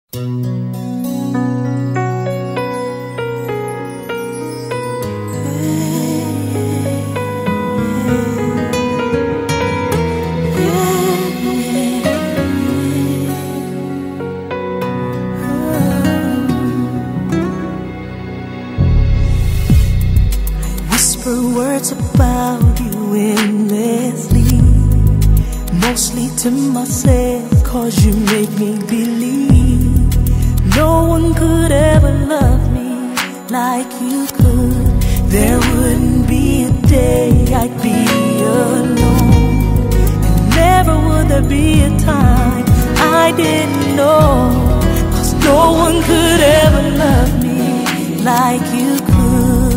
Words about you endlessly, mostly to myself, 'cause you make me believe no one could ever love me like you could. There wouldn't be a day I'd be alone, and never would there be a time I didn't know, 'cause no one could ever love me like you could.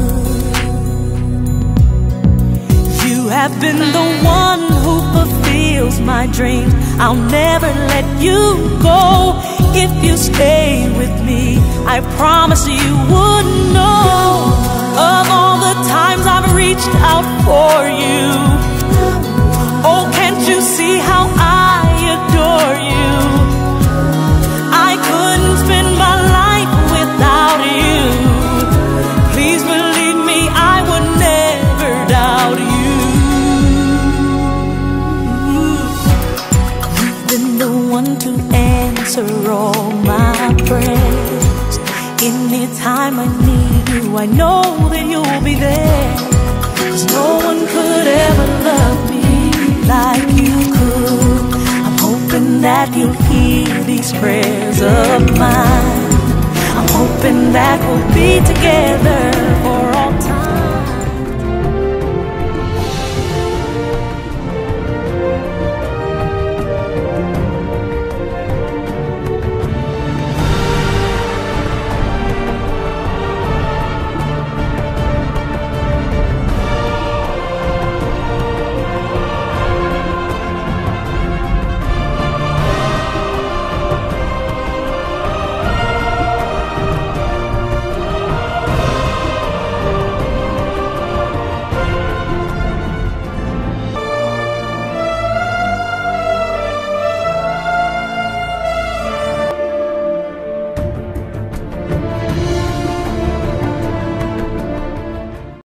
You have been the one who fulfills my dreams. I'll never let you go. If you stay with me, I promise you wouldn't know of all the times I've reached out for you. Oh, can't you see how I adore you? I couldn't spend my life without you. Please believe me, I would never doubt you. To answer all my prayers. Anytime I need you, I know that you'll be there. 'Cause no one could ever love me like you could. I'm hoping that you'll hear these prayers of mine. I'm hoping that we'll be together